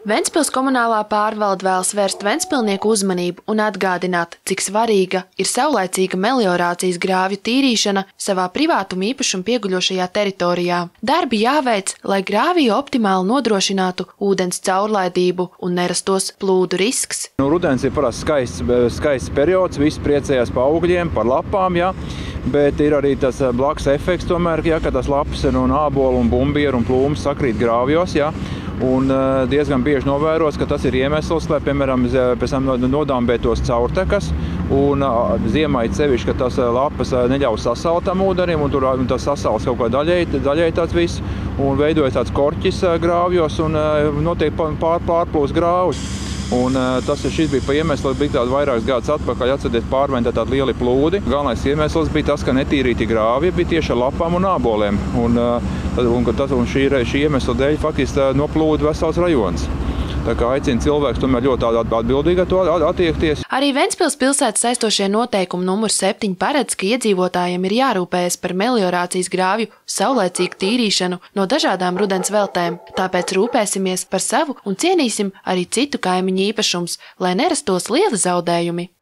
Ventspils komunālā pārvalde vēlas vērst ventspilnieku uzmanību un atgādināt, cik svarīga ir saulaicīga meliorācijas grāvju tīrīšana savā privātuma īpašuma pieguļošajā teritorijā. Darbi jāveic, lai grāviju optimāli nodrošinātu ūdens caurlaidību un nerastos plūdu risks. Rudens ir parasti skaists periods, visi priecējās par augļiem, par lapām, ja? Bet ir arī tas blakus efekts tomēr, ja, ka tas lapas ir un ābolu un bumbieru un plūmas sakrīt grāvjos, ja? Un diezgan bieži novēros, ka tas ir iemesls, lai, piemēram, pēc tam nodambētos caurtekas, un ziemā ir sevišķi, ka tas lapas neļauj sasalt tam ūdenim, un tas sasals kaut kā daļēji tāds viss, un veidojas tāds korķis grāvjos, un notiek pārplūst grāvus. Un šis bija pa iemeslu, bija tādi vairākas gadus atpakaļ, atcerieties, pārventa tādi lieli plūdi. Galvenais iemesls bija tas, ka netīrīti grāvji bija tieši ar lapām un āboliem. Un šī iemesla dēļ faktiski noplūda vesels rajons. Tā kā aicina cilvēks tomēr ļoti atbildīgi ar to attiekties. Arī Ventspils pilsētas saistošie noteikumi numur 7 paredz, ka iedzīvotājiem ir jārūpējas par meliorācijas grāvju saulaicīgu tīrīšanu no dažādām rudens veltēm. Tāpēc rūpēsimies par savu un cienīsim arī citu kaimiņu īpašumus, lai nerastos lieli zaudējumi.